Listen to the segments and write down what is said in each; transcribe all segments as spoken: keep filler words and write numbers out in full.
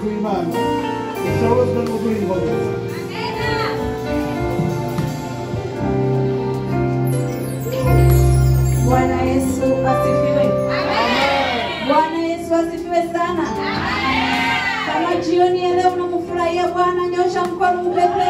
umukozi w'Imana ushobozwa no guhimba gusa. Bwana Yesu asifiwe. Amen. Bwana Yesu asifiwe sana. Amen. Kama jioni ya leo unamfurahia Bwana, nyosha mkono upepe.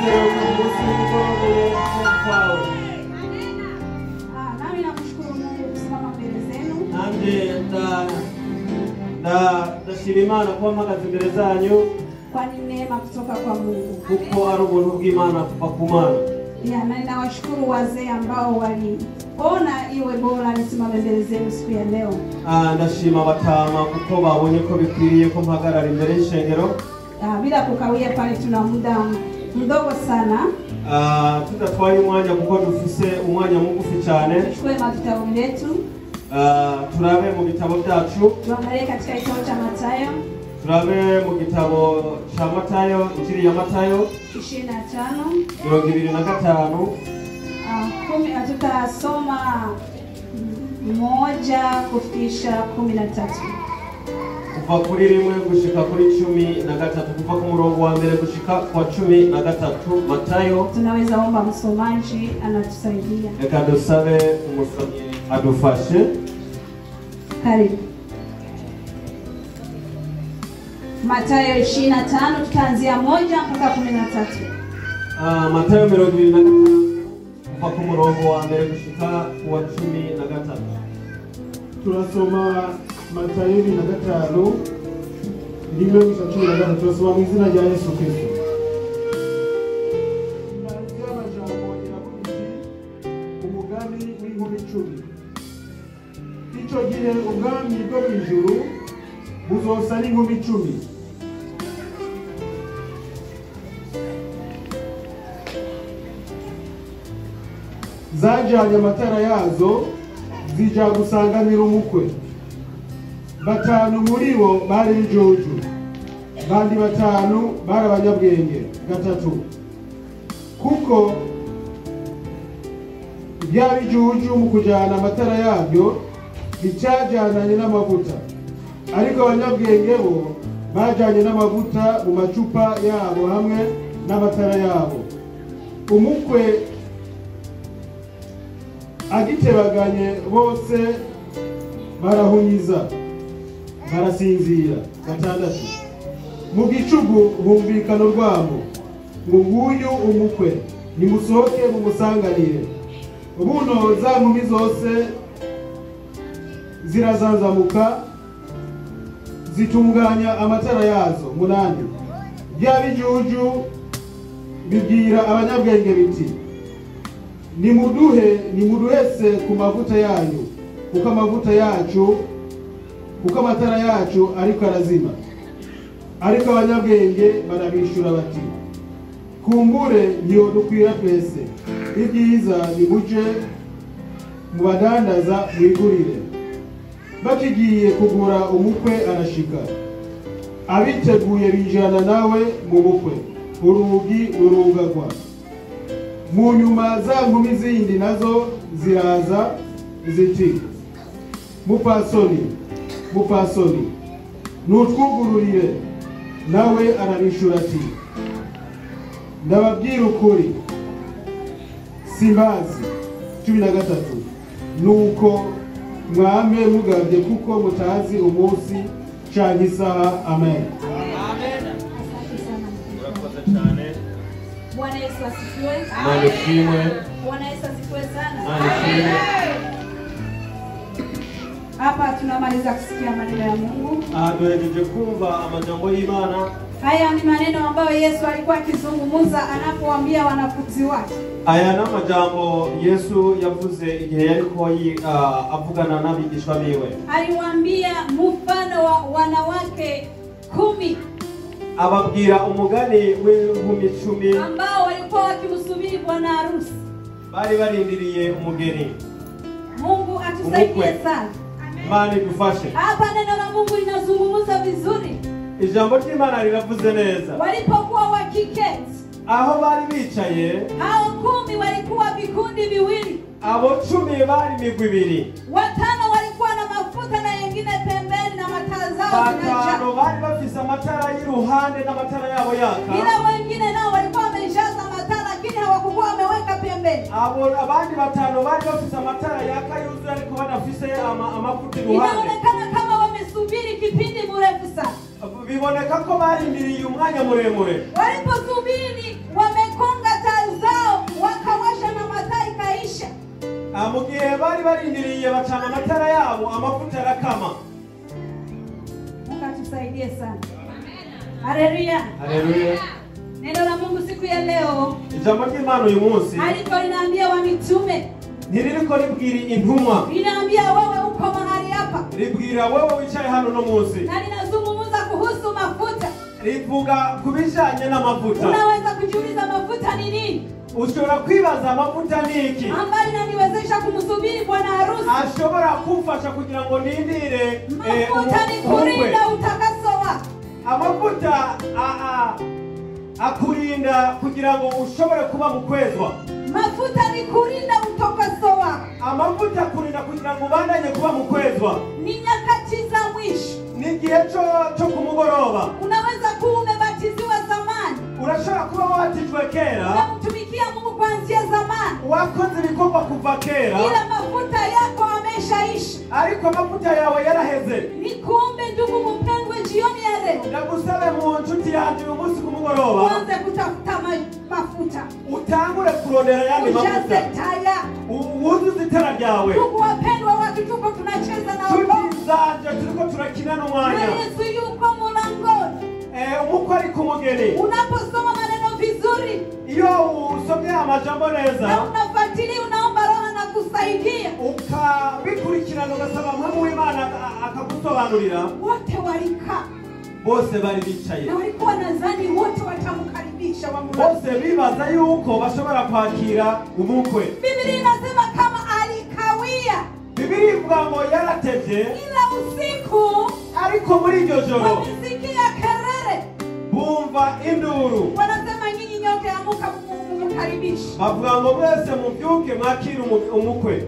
Ah, nami nakushukuru Mungu kusimama mbele zenu. Nanje nda nda ndashira Imana kuba mpagaze imbere zanyu. Kwani neema kutoka kwa Mungu. Kuko ari ubuntu bw'Imana kuva ku Mana. Ya, na ninawashukuru wazee ambao waliona iwe bora nisimame mbele zenu siku ya leo. Ah, ndashima batama kuko babonye ko bikwiriye ko mpagarara imbere y'ishengero. Ah, bila kukawia pale tuna muda mdogo sana. Ah, tutatwaye umwanya kuko dufise umwanya mugufi cyane. Tuchukue vitabu vyetu. Ah, turabe mu bitabo byacu. Tuangalie katika kitabu cha Mathayo. Turabe mu gitabo cha Matayo, injili ya Matayo ishirini na tano. mirongo ibiri na gatanu. Ah, kumi tutasoma moja kufikisha kumi na tatu. Kuva kuri rimwe gushika kuri cumi na gatatu, kuva ku murongo wa mbere gushika kwa cumi na gatatu. Matayo. Tunaweza omba msomaji anatusaidia. Reka dusabe umusomyi adufashe. Karibu. Mathayo ishirini na tano tutaanzia moja mpaka kumi na tatu. Ah, Matayo mirongo ibiri na gatanu kuva ku murongo wa mbere gushika ku wa cumi na gatatu. Turasoma Matayo ibiri na gatanu rimwe gushika cumi na gatatu. Turasoma mu izina rya Yesu Kristo. Umugani w'inkumi icumi. Icyo gihe ubwami bwo mu ijuru buzosa n'inkumi icumi. Zajyanye amatara yazo zijya gusanganira umukwe. Batanu muri bo bari injuju, bandi batanu bari abanyabwenge. Gatatu, kuko bya bijuju mu kujyana amatara yabyo bicyajyananye n'amavuta, ariko abanyabwenge bo bajyanye n'amavuta mu macupa yabo hamwe n'amatara yabo. Umukwe agitebaganye bose barahunyiza barasinzira. Gatandatu, mu gicugu humvikana urwamo ngo nguyu umukwe, nimusohoke mumusanganire. Ubuno za nkumi zose zirazanzamuka zitunganya amatara yazo. Munani, bya bijuju bibwira abanyabwenge biti, nimuduhe nimuduhese ku mavuta yanyu, kuko amavuta yacu kuko amatara yacu ariko arazima. Ariko abanyabwenge barabishura bati, kumbure ntiyo dukwira twese, ibyiza nimuje mu badandaza mwigurire. Bakigiye kugura umukwe arashika, abiteguye bijana nawe mu bukwe, urugi rurugagwa. Mu nyuma za nkumi zindi nazo ziraza ziti, mupasoni mupasoni nutwugururire. Nawe arabishura ati, ndababwira ukuri simbazi. cumi na gatatu, nuko mwame mugabye kuko mutazi umunsi canke isaha. Amen. Amen. Bwana Yesu asifiwe. Amen. Bwana Yesu asifiwe sana. Amen. Hapa tunamaliza kusikia maneno ya Mungu. Ah, tuhejeje kumva amajambo y'Imana. Haya ni maneno ambayo Yesu alikuwa akizungumza anapowaambia wanafunzi wake. Aya na majambo Yesu yavuze igihe yariko uh, avugana n'abigishwa biwe. Aliwaambia mfano wa wanawake kumi. Ababwira umugani w'inkumi icumi ambao walikuwa wakimsubiri bwana harusi. Bari barindiriye umugeni. Mungu atusaidie sana. Imana idufashe. Hapa neno la Mungu linazungumza vizuri. Ijambo ry'Imana riravuze neza. Walipokuwa wakiketi, aho bari bicaye, hao kumi walikuwa vikundi viwili. Abo cumi bari migwi ibiri. Watano walikuwa na mafuta na wengine pembeni na mataa zao zinajaa. Batano bari bafise amatara ruhande n'amatara yabo yaka. Ila wengine nao walikuwa wameshaza matara lakini hawakuwa wameweka pembeni. Abo abandi batano bari bafise amatara yaka yuzuye ariko badafise amafuta ruhande. Inaonekana kama wamesubiri kipindi mrefu sana. Biboneka ko barindiriye umwanya muremure. Waliposubiri wamekonga taa zao wakawasha na mataa ikaisha. Mugihe bari barindiriye bacana amatara yabo amafuta arakama. Mungu atusaidie sana. Haleluya. Haleluya. Neno la Mungu siku ya leo. Ijambo ry'Imana uyu munsi. Aliko linaambia wa mitume. Ntiririko ribwira intumwa. Linaambia wewe uko mahali hapa. Ribwira wewe wicaye hano no munsi. Na linazungumza kuhusu mafuta. Rivuga kubijanye n'amavuta. Unaweza kujiuliza mafuta ni nini? Ushobora kwibaza amavuta ni iki? Ambayo inaniwezesha kumsubiri bwana harusi. Ashobora kumfasha kugira ngo nindire mafuta ni kurinda utakaso wako. Amavuta a a akurinda kugira ngo ushobore kuba mukwezwa. Mafuta ni kurinda utakaso wako. Amavuta kurinda kugira ngo bandanye kuba mukwezwa. Ni nyakati za mwisho. Ni gihe cyo cyo kumugoroba. Unaweza kuwa umebatiziwa zamani. Urashobora kuba wabatijwe kera. Unamtumikia Mungu kuanzia zamani. Wakoze ibikorwa kuva kera. Ila mafuta yako ameshaisha. Ariko amavuta yawe yaraheze. Ni kumbe ndugu mpendwa jioni ya leo. Ndagusabe mu nshuti yanjye uyu munsi kumugoroba. Uanze kutafuta mafuta. Utangure kurondera yandi mafuta. Ujaze taya. Uwuzuze itara ryawe. Ndugu wapendwa watu tuko tunacheza na Mungu. Zanje turiko turakina n'umwanya. Yesu yuko mulangoni. Eh umukwe ari kumugeni. Unaposoma maneno vizuri. Iyo usomye amajambo neza. Na unafuatilia unaomba Roho na kusaidia. Ukabikurikirana ugasaba Mungu w'Imana akagusobanurira. Wote walikaa. Bose bari bicaye. Na walikuwa nadhani wote watamkaribisha wa Mungu. Bose bibaza yuko bashobora kwakira umukwe. Biblia inasema kama alikawia. Biblia ivuga ngo yaratevye. Ila usiku ariko muri iryo joro wamesikia kelele. Bumva induru. Wanasema nyinyi nyote amuka mkaribisha. Bavuga ngo mwese mubyuke mwakira umukwe.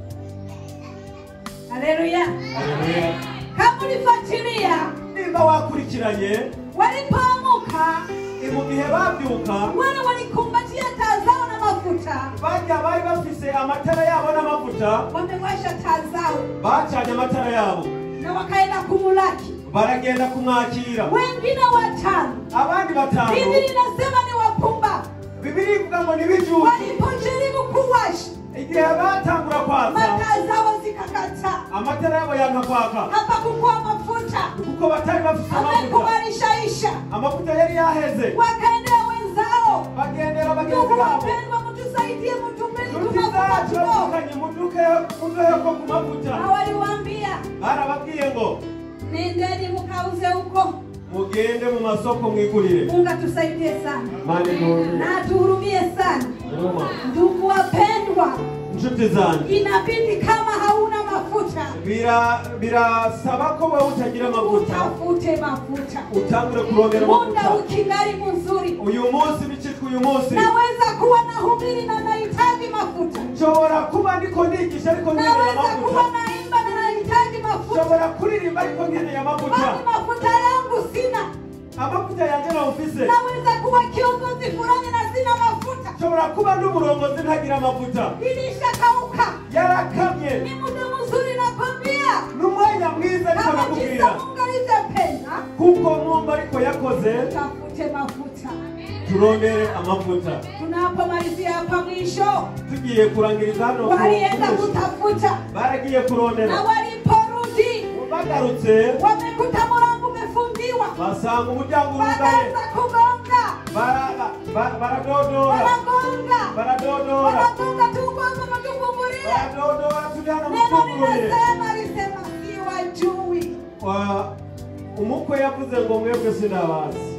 Haleluya. Haleluya. Kama ulifuatilia nimba wakurikiranye walipoamuka mu gihe babyuka wale walikumbatia taa zao na mafuta. Bajya bari bafise amatara yabo n'amavuta. Wamewasha taa zao. Bacanye amatara yabo. Na wakaenda kumulaki. Baragenda kumwakira. Wengine watano. Abandi batano. Biblia inasema ni wapumba. Biblia ivuga ngo ni bijuju. Walipojaribu kuwasha. Igihe batangura kwaka. Mataa zao zikakata. Amatara yabo yankakwaka. Hapa kukua mafuta. Kuko batari bafise amavuta. Amekubarisha isha. Amavuta yari yaheze. Wakaendea wenzao. Bagendera bagenzi babo. Wapendwa mtusaidie mtumbeni tunafuta tunafuta. Kanye muduke muduke ko kumavuta. Hawaliwaambia. Barababwiye ngo nendeni mukauze huko. Mugende mu masoko mwigurire. Mungu atusaidie sana. Mane nuru. Na atuhurumie sana. Roma. Ndugu wapendwa. Nshuti zanjye. Inabidi kama hauna mafuta. Bira bira sabako wewe utagira mafuta. Utafute mafuta. Utangure kurondera mafuta. Muda ukingali mzuri. Uyu munsi bicitwa uyu munsi. Naweza kuwa na hubiri na nahitaji mafuta. Nshobora kuba ndiko nigisha ariko nkeneye mafuta. Naweza kuwa naimba na nahitaji mafuta. Nshobora kuririmba ariko nkeneye mafuta. Bali mafuta yangu sina. Amafuta yanjye na ufise. Naweza kuwa kiongozi fulani na sina mafuta. Nshobora kuba n'umurongozi ntagira mafuta. Ilishakauka. Yarakamye. Ni muda mzuri nakwambia. N'umwanya mwiza ariko nakubwira. Mungu alizapenda. Kuko Mungu ariko yakoze. Tafute mafuta. Turondere amafuta. Tunapomalizia hapa mwisho. Tugiye kurangiriza hano. Walienda kutafuta. Baragiye kurondera. Na waliporudi. Bagarutse. Wamekuta mlango umefungiwa. Basanga umuryango urugaye. Bakaanza kugonga. Bara baradodora. Baragonga. Baradodora. Baragonga tugonga matufungulie. Baradodora tujana Neno mufungurire. linasema alisema si wajui. Wa umukwe yavuze ngo mwebwe sinabazi.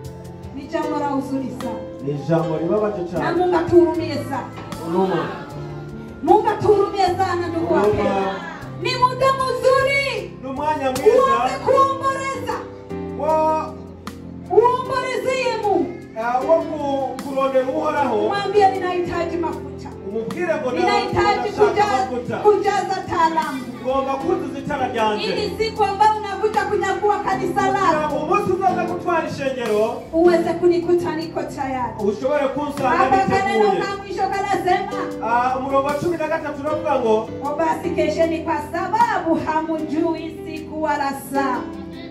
Ni jambo la huzuni sana. Ni jambo libabaje cyane. Na Mungu atuhurumie sana. Numa. Mungu atuhurumie sana ndugu wapendwa. Ni muda mzuri. N'umwanya mwiza. Uombe kuomboleza. Wa Uombolezie Mungu. wo kurondera uhoraho. Mwambie ninahitaji mafuta. umubwire ngo ninahitaji kujaza, kujaza taalamu ngomba kuzuza itara ryanje ili siku ambayo unakuja kunyakua kanisa lako umunsi uzaza gutwara ishengero uweze kunikuta niko tayari. ushobore kunsanga Hapa niteguye. kaneno ka mwisho kanasema Ah, umurongo wa cumi na gatatu uravuga ngo basi kesheni kwa sababu hamujui siku wala saa.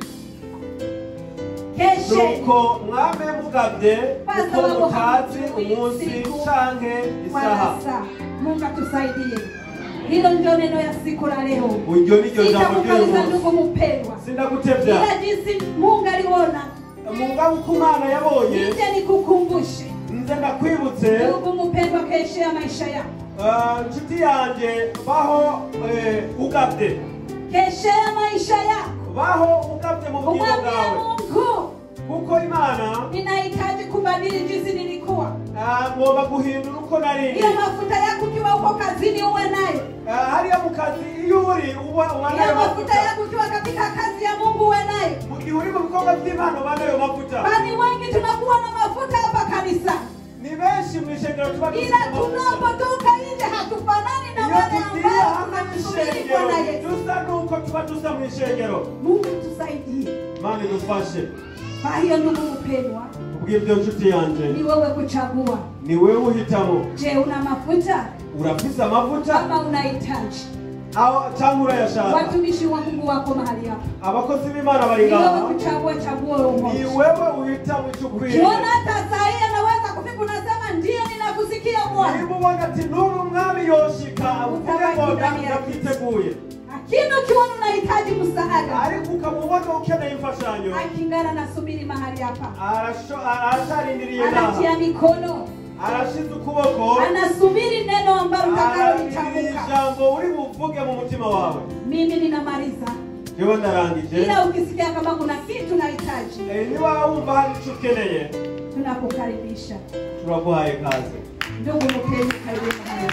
Keshe nuko mwame mugabye kuko mutazi umunsi canke isaha. Mungu atusaidie. Hilo ndio neno ya siku la leo. Unjo niryo jambo ry'umunsi. Ndugu mpendwa. Sindagutevya. Ila jinsi Mungu aliona. Mungu ukumana yabonye. Nije nikukumbushe. Nze ndakwibutse. Ndugu mpendwa, keshe ya maisha yako. Ah, nshuti yanje baho eh, ugabye. Keshe ya maisha yako. Baho ugabye mu bugingo bwawe. Mungu. Kuko Imana ninahitaji kubadili jinsi nilikuwa. Ah, ngomba guhindura uko nari. Ile mafuta yako ukiwa uko kazini uwe nayo. Ah, hariya mu kazi iyo uri uba wanayo. Ile mafuta yako ukiwa katika kazi ya Mungu uwe nayo. Mu gihe uri mu bikorwa by'Imana wanayo mafuta. Bali wengi tunakuwa na mafuta hapa kanisa. Ni benshi mu ishengero tuba ila tunapotoka nje hatufanani na wale ambao tunamsubiri Bwana Yesu. Dusa nuko tuba dusa mu ishengero. Mungu tusaidie. Mani dufashe. Kwa hiyo ndugu mpendwa, ubwibyo nshuti yanje ni wewe kuchagua. Ni wewe uhitamo. Je, una mafuta? Urafisa mafuta? Kama unahitaji. Au changura ya shaka. Watumishi wa Mungu wako mahali hapa. Abakozi b'Imana bari ngaha. Ni wewe kuchagua, chagua umoja. Ni wewe uhitamo ichukue. Ukiona hata saa hii anaweza kufika unasema ndiyo ninakusikia Bwana. Nibu wana ati n'ubu mwami yoshika uvuge ngo ndakiteguye. Lakini ukiona unahitaji msaada, ariko ukamubona ukeneye imfashanyo, akingana nasubiri mahali hapa, arasharindiriye ngaha, anatia mikono, arashize ukuboko, anasubiri neno ambalo utakalolitamka. Ijambo uri buvuge mu mutima wawe. Mimi ninamaliza. Jewe ndarangije. Ila ukisikia kama kuna kitu unahitaji, eh, niba wumva hari icyo ukeneye, tunakukaribisha. turaguhaye kazi. Ndugu mpendwa, karibu mahali.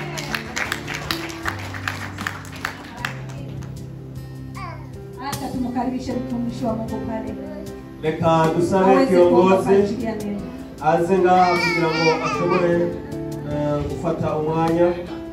Acha tumukaribishe mtumishi wa Mungu pale. Reka dusabe kiongozi aze ngaha kugira ngo ashobore gufata umwanya.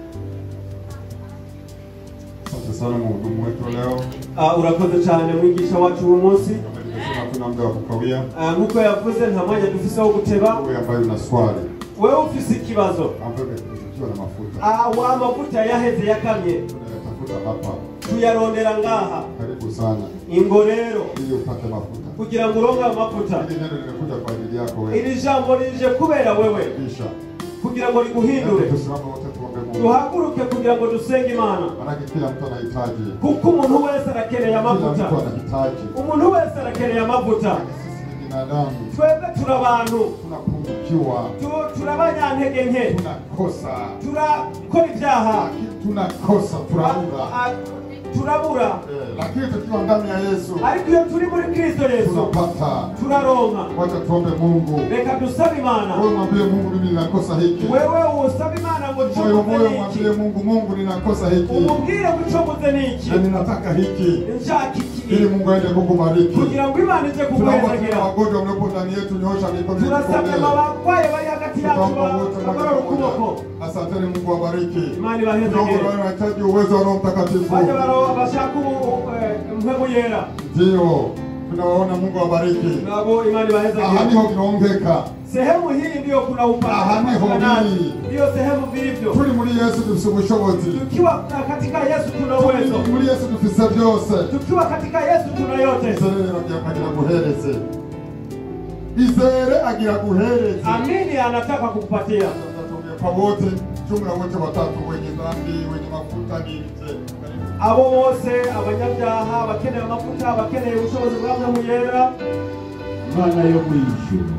Asante sana mhudumu wetu leo. Ah, urakoze cyane mwigisha wacu uyu munsi. Kuna muda wa kukawia. Ah, nkuko yavuze nta mwanya dufise wo guteba. Wewe ambaye una swali. Wewe ufise ikibazo. Ambaye ukiwa na mafuta. Ah, wa mafuta yaheze yakamye. Tunayatafuta hapa. Tuyarondera ngaha. Karibu sana. Ingo rero ili upate mafuta. Kugira ngo uronke amafuta. Ili neno limekuja kwa ajili yako wewe. Ili jambo lije kubera wewe. Kisha kugira ngo liguhindure. Tuhaguruke kugira ngo dusenge Imana. Maana kila mtu anahitaji. Kuko umuntu wese arakeneye amavuta. Kila mtu anahitaji. Umuntu wese arakeneye amavuta. Binadamu. Twebwe turabantu. Tunapungukiwa. Turabanyantege nke. Tunakosa. Turakora ibyaha. Tunakosa, turabura. Turabura. Lakini tukiwa ndani ya Yesu. Ariko iyo turi muri Kristo Yesu. Tunapata. Turaronka. Wacha tuombe Mungu. Reka dusabe Imana. Wewe mwambie Mungu mimi ninakosa hiki. Wewe usabe Imana ngo moyo moyo mwambie Mungu Mungu ninakosa hiki. Umubwire gucoboze niki. Na ninataka hiki. Nshaka iki. Ili Mungu aende kukubariki. Kugira ngo Imana ije kukubariki. Wagonjwa mlipo ndani yetu nyosha mikono yetu. Turasabye mabakwaye bari hagati yacu bakora ukuboko. Asanteni Mungu awabariki. Imani bahezeke. Tunahitaji uwezo wa Roho Mtakatifu. Baje baro bashaka mpemu yera. Ndio. Tunawaona Mungu awabariki. Nabo imani bahezeke. Ahani ho kinaongeka. Sehemu hii ndio kuna upana. Ahani ho hii. Ndio sehemu vilivyo. Tuli muri Yesu dufise ubushobozi. Tukiwa katika Yesu tuna uwezo. Tuli muri Yesu dufise byose. Tukiwa katika Yesu tuna yote. Izere agira guhereze. Izere agira guhereze. Amini anataka kukupatia. Kwa wote, jumla wote watatu wenye dhambi, wenye mafuta ni abo bose abanyabyaha bakeneye amafuta bakeneye ubushobozi bwa Mpemu Yera. Mana yo mwijuru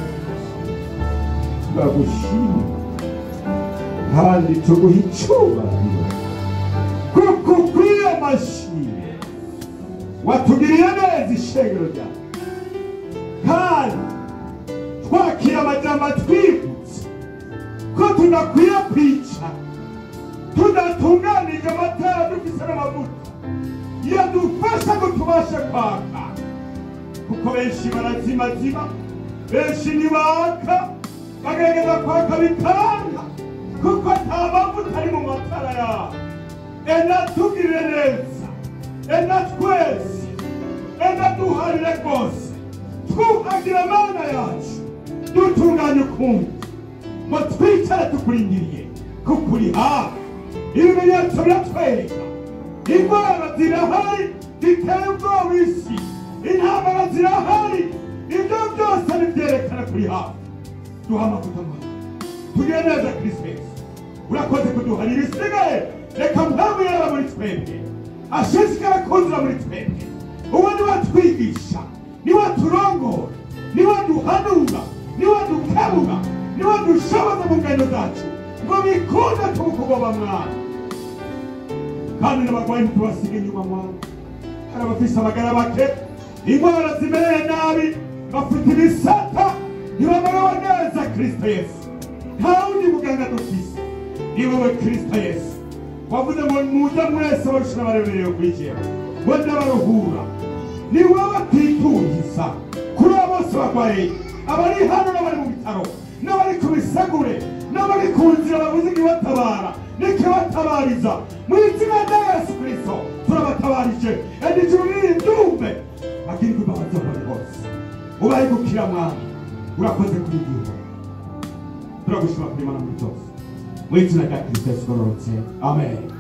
turagushima kandi tuguha icyubahiro kuko ukwiye amashimwe watugiriye neza ishengero ryawe kandi twakira amajambo twibutse ko tudakwiye kwica tudatunganije amatara dufise n'amavuta yadufasha ngo tubashe kwaka kuko benshi barazimazima benshi ntibaka bagerageza kwaka bitanga kuko nta mavuta ari mu matara yawe. Enda tugirire neza, enda twese, enda duharire rwose, twuhagire Mana yacu, dutunganye ukundi, ngo twicare tukurindiriye kuko uri hafi. Ibimenyetso biratwereka, indwara zirahari ziteye ubwoba isi, intambara zirahari, ibyo byose bibyerekana kuri hafi. Duha amavuta Mana, tugire neza Kristo Yesu, urakoze kuduharira ibisigaye. Reka mpamvu yaba muri twebwe, ashishikara kunzira muri twebwe. Uwo niwe twigisha, niwe turongora, niwe duhanura, niwe dukebura, niwe dushoboza mu ngendo zacu ngo bikunde tukugoba Mwana. Kandi n'abagwayi ntitubasiga inyuma Mwana. Hari abafise amagara make, indwara zimereye nabi, bafite ibisata, ntibamerewe neza Kristo Yesu. Nta wundi muganga dufise, ni wowe Kristo Yesu. Wavuze ngo muze mwese abarusha barebereye kwigira, ngo ndabaruhura. Ni wowe twitungisa kuri abo bose barwaye, abari hano n'abari mu bitaro, n'abari ku bisagure, n'abari ku nzira babuze ikibatabara n'ikibatabariza. Mu izina rya Yesu Kristo turabatabarije, enda ijuru niribyumve, bagirirwe imbabazi aho bari hose. Ubahe gukira Mwana, urakoze kuri igihugu. Turagushima kuri Mana muri byose. Mu izina rya Kristo Yesu gororotse. Amen.